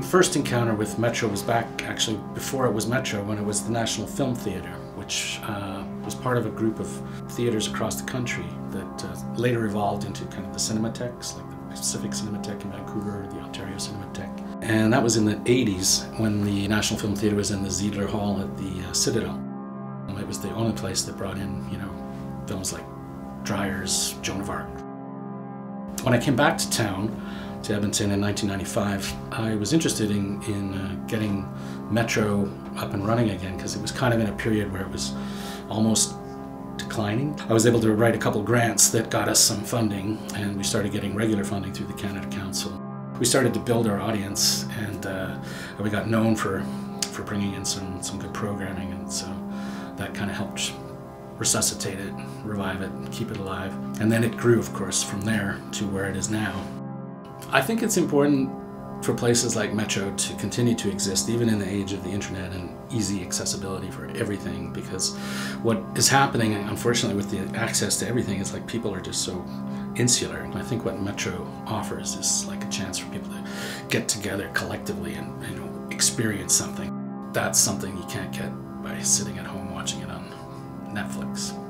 first encounter with Metro was back actually before it was Metro, when it was the National Film Theatre, which was part of a group of theatres across the country that later evolved into kind of the Cinematheques, like the Pacific Cinematheque in Vancouver, the Ontario Cinematheque. And that was in the 80s when the National Film Theatre was in the Ziegler Hall at the Citadel. It was the only place that brought in, you know, films like Dreyer's Joan of Arc. When I came back to town, to Edmonton in 1995, I was interested in getting Metro up and running again, because it was kind of in a period where it was almost declining. I was able to write a couple grants that got us some funding, and we started getting regular funding through the Canada Council. We started to build our audience, and we got known for bringing in some good programming, and so that kind of helped resuscitate it, revive it, keep it alive. And then it grew, of course, from there to where it is now. I think it's important for places like Metro to continue to exist, even in the age of the internet and easy accessibility for everything, because what is happening, unfortunately, with the access to everything is like people are just so insular. And I think what Metro offers is like a chance for people to get together collectively and, you know, experience something. That's something you can't get by sitting at home watching it on Netflix.